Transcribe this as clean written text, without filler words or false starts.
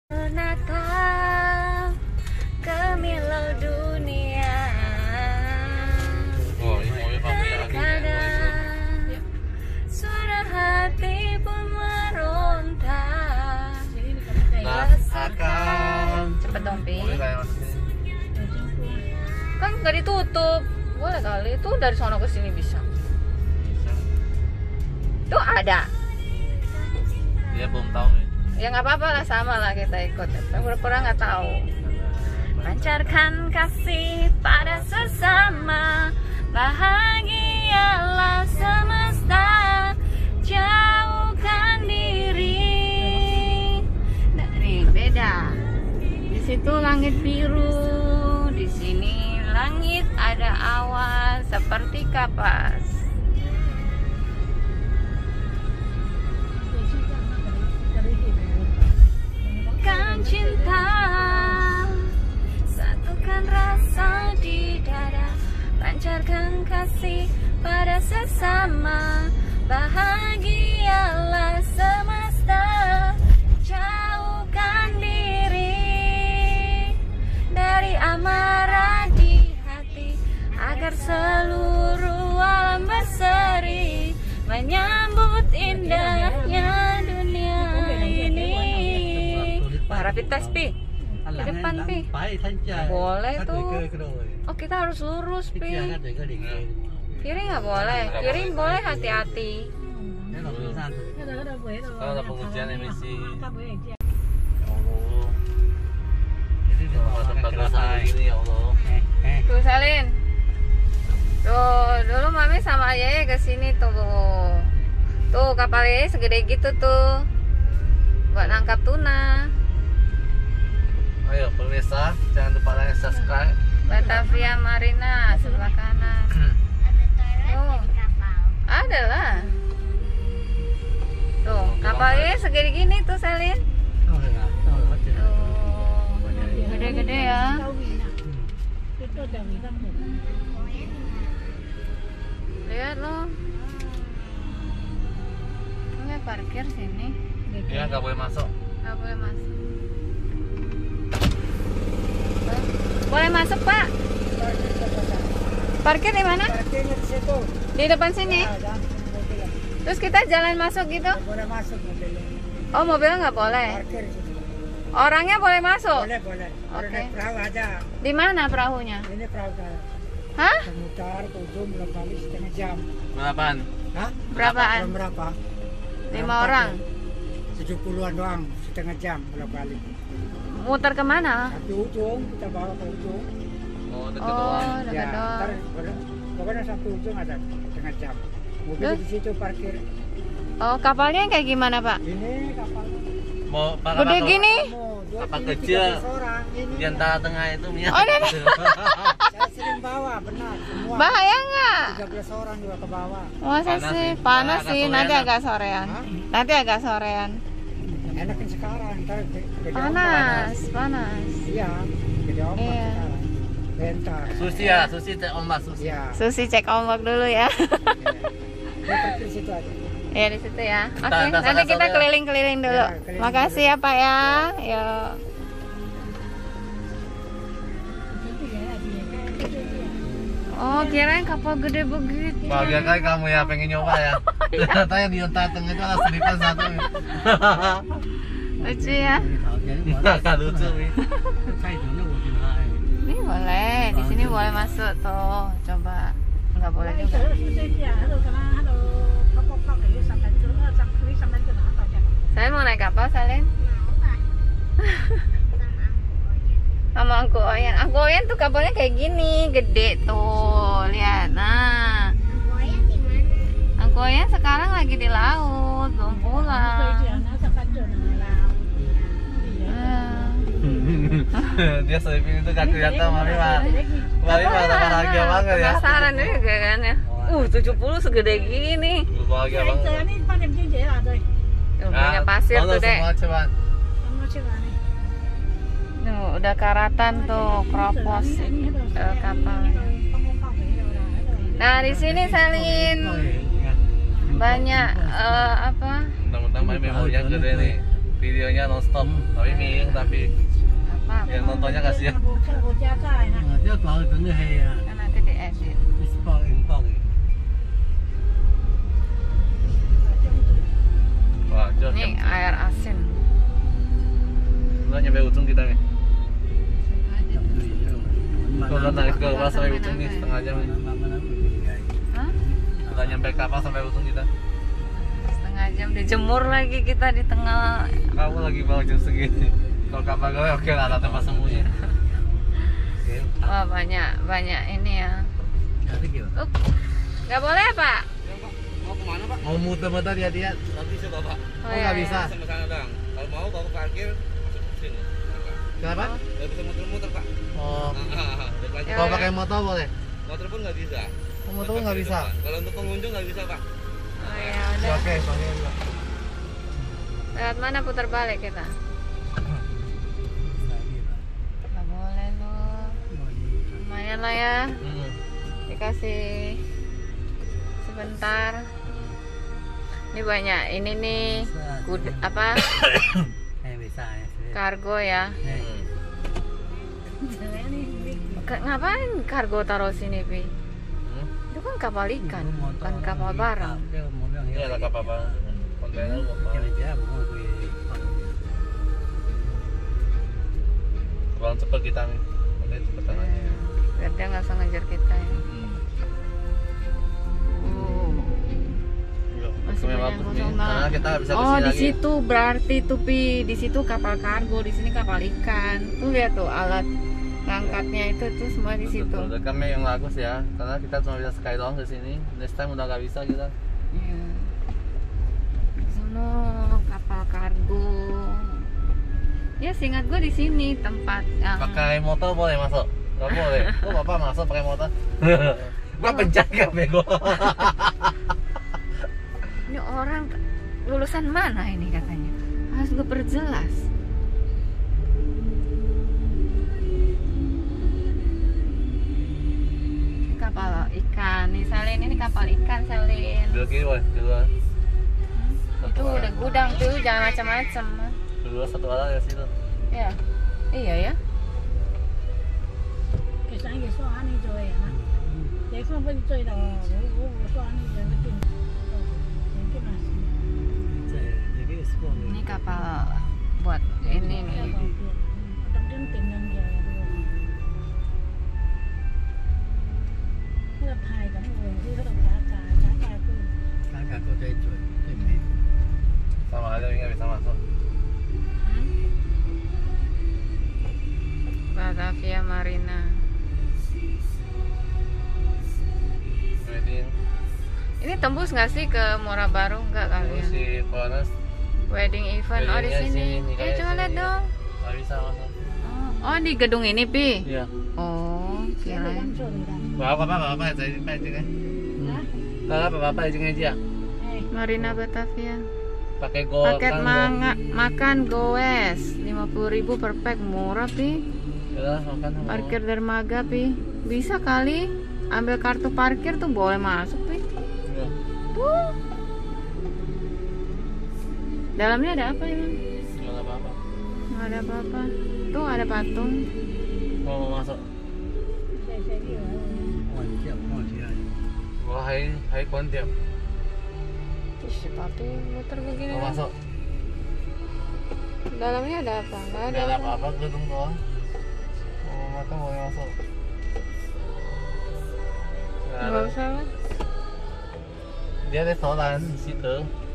Menatap kemilau dunia. Kadang suara hati pun meronta. Rasakan. Cepet dong, Pi. Kan nggak ditutup. Boleh kali. Itu dari sono ke sini bisa. Tuh ada. Dia belum tahu nih. Ya nggak apa-apa lah, sama lah kita ikut. Pura-pura nggak tahu. Pancarkan kasih pada sesama, bahagialah semesta, jauhkan diri. Nih beda. Di situ langit biru, di sini langit ada awan seperti kapas. Cinta, satukan rasa di dada, pancarkan kasih pada sesama, bahagialah semesta, jauhkan diri dari amarah di hati, agar seluruh alam berseri menyambut indahnya dunia ini. Wah, rapid test, Pi. Di depan, Pi. Boleh tuh. Oh, kita harus lurus, Pi. Kiri nggak boleh. Kiri boleh, hati-hati. Kalau ada pengujian emisi. Ya Allah. Tuh, Salin. Tuh, dulu Mami sama Ayah ke sini tuh. Tuh, kapalnya segede gitu tuh. Buat nangkap tuna. Ayo pemirsa, jangan lupa like, subscribe. Batavia Marina sebelah kanan. Oh, ada lah. Tuh, kapalnya segede gini tuh, Salin. Tuh, gede-gede ya. Lihat loh. Ini parkir sini. Ya nggak boleh masuk. Nggak boleh masuk. Boleh masuk, Pak? Parkir di mana? Parkirnya di situ. Di depan sini. Ya, Terus kita jalan masuk gitu? boleh masuk mobilnya. Oh, mobilnya nggak boleh. Parkir di situ. Orangnya boleh masuk? Boleh, boleh. Boleh Oke. naik perahu aja. Di mana perahunya? Ini perahu saya. Hah? Memutar ke ujung belum balik setengah jam. Berapaan? Hah? Berapaan? Belum berapa? 5 orang. 70-an doang, setengah jam belum balik. Muter kemana? Satu ujung kita bawa ke ujung. Oh, dekat Oh, doang. dekat doang. ntar pokoknya satu ujung ada setengah jam. Mobil Terus? di situ parkir. Oh, kapalnya yang kayak gimana, Pak? Ini kapal. Mau Gede gini? Kapal kecil. Orang. Ini Di antara tengah itu minyak. Oh, ini. saya sering bawa, benar semua. Bahaya nggak? 13 orang juga ke bawah. Masa Panas sih? sih. Panas Agak sih, sorean nanti lah. agak sorean. Hah? Nanti agak sorean. Enakin sekarang, ntar gede Panas, panas. Iya, gede ombak Iya. sekarang. Bentar. Susi ya, Susi teh ombak Susi. Iya. Susi cek ombak dulu ya. Saya pergi di situ aja. Ya di situ ya. Oke, Entar nanti sana kita sana. keliling-keliling dulu. Ya, keliling Makasih dulu. ya, Pak ya. Yuk. Oh, kirain kapal gede begitu. Bahagia kali kamu ya, pengen nyoba ya. Ternyata yang di antara tengah itu ada selipan satu. Lucu ya. Gak lucu nih. Ini boleh, di sini boleh masuk tuh. Coba. Nggak boleh juga. Saya mau naik kapal, Salin. Sama Angko Oyen. Angko Oyen tuh kapalnya kayak gini, gede tuh. Lihat. Nah. Angko Oyen sekarang lagi di laut, belum pulang. Dia selipin itu gak kelihatan Mami mah. Mami mah bahagia banget ya. Penasaran juga kan ya. 70 segede gini. Bahagia banget. Punya pasir tuh, Dek. Semua coba. Udah karatan tuh kropos kapal. Nah di sini Salin banyak apa? Mentang-mentang Mami maunya gede nih. videonya nonstop, tapi miring tapi Apa? yang nontonnya kasihan. 我加菜呢。 啊，这搞真的黑啊， Kan nanti diedit. 是爆硬爆的。 Wah, jauh. Ini air asin. Udah nyampe ujung kita nih. 慢 Kalau 慢 naik ke bawah sampai ujung nih setengah jam nih. 慢慢来。 Hah? Udah nyampe kapal sampai ujung kita. Setengah jam dijemur lagi kita di tengah. Kamu lagi bawa jam segini. Kalau kapal gue oke lah, ada tempat sembunyi. Wah, banyak ini ya. Nggak boleh, Pak? Mau kemana Pak? Mau muter-muter lihat-lihat. Nggak bisa Bapak. Oh, nggak bisa. iya. Sama sana dong. Kalau mau bawa parkir masuk ke sini. Kenapa? Nggak bisa muter-muter Pak. Oh. Ya, Kalau udah. pakai motor boleh? Motor pun nggak bisa. Motor pun nggak bisa. Kalau untuk pengunjung nggak bisa Pak. Oh ya udah. Oke, panggil. Lewat mana putar balik kita? Nggak boleh lu. Lumayan lah ya. Dikasih sebentar. Ini banyak ini nih apa kargo ya. Ngapain kargo taruh sini Pi? Itu kan kapal ikan, bukan kapal barang. Ini ada kapal barang. Kontainer Kurang cepet kita nih. Kontainer cepetan aja. Biar dia nggak usah ngejar kita ya. Masih banyak kosong Karena kita bisa Oh, kesini di lagi. situ berarti tuh Pi, di situ kapal kargo, di sini kapal ikan. Tuh lihat tuh alat ngangkatnya itu tuh semua di situ. Betul, kami yang bagus ya, karena kita cuma bisa sekali doang ke sini. Next time udah nggak bisa kita. Iya. Sono kapal kargo. Ya, seingat gue di sini tempat yang Pakai motor boleh masuk? Nggak boleh. Oh bapak masuk pakai motor? Gua penjaga bego. ini orang lulusan mana ini katanya? Harus gue perjelas. Ini kapal ikan nih Salin, ini kapal ikan Salin. Dua kiri boleh, dua. Itu udah gudang tuh, jangan macam-macam. Dua satu orang ya situ. Ya, iya ya. 其實嘅刷呢做嘅人啊，你方不追到我刷呢就一定，你跟嘛 Ini kapal buat ini nih. Tập đến tìm nhân giờ luôn. Cái là thai cả người, cái đó cả cứ. Sama aja nggak bisa masuk. Batavia Marina. Wedding. Ini tembus nggak sih ke Muara Baru? Nggak kali ya. Si Ponas Wedding event. Oh di Weddingnya sini. sini, Eh coba lihat dong. nggak bisa masuk. Oh di gedung ini Pi. Iya. Oh kira. Bapak saya izin ya. Bapak izin aja. Marina Batavia. Pakai go. Paket makan goes 50.000 per pack, murah Pi. Ya makan. Parkir dermaga Pi. Bisa kali ambil kartu parkir tuh boleh masuk Pi. Iya. Tuh. Dalamnya ada apa emang? Nggak apa-apa. Nggak ada apa-apa. Tuh ada patung. Mau masuk. Wah, hai kontiap. Ih, papi muter begini. Mau masuk. Dalamnya ada apa? Nggak ada. Nggak ada apa-apa, gedung doang. Mau mata boleh masuk. Nggak usah lah. Dia restoran di situ.